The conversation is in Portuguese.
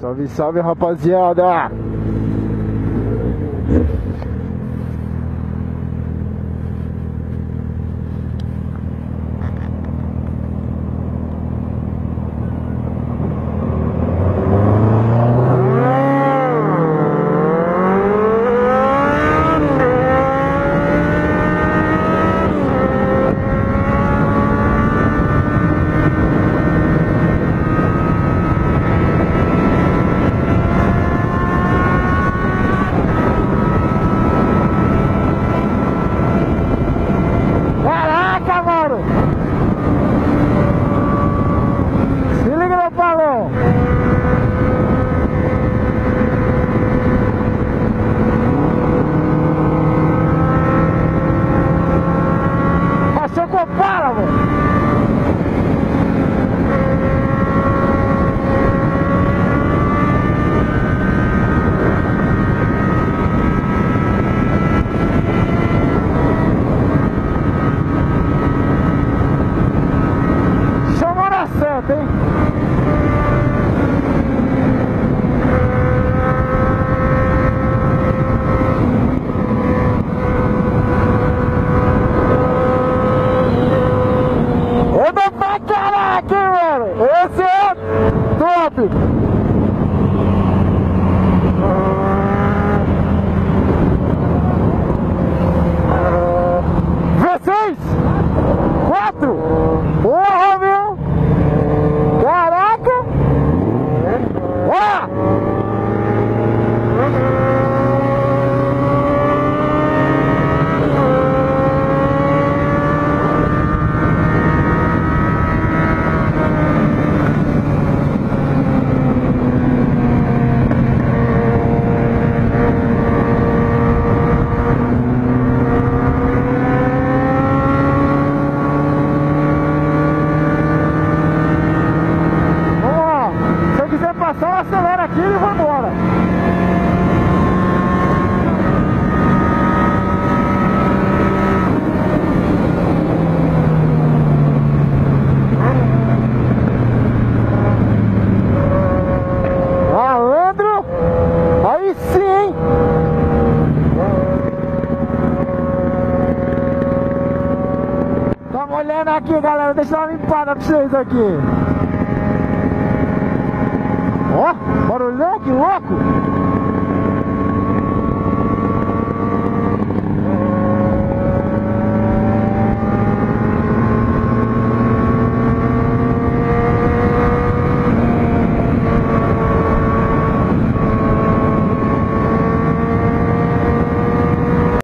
Salve, salve, rapaziada! Esse é top! V6 4 porra, meu! Caraca! Olha! Só acelera aqui e vai embora. Malandro, aí sim, hein? Tá molhando aqui, galera, deixa eu dar uma limpada pra vocês aqui. Ó, barulhão, que louco!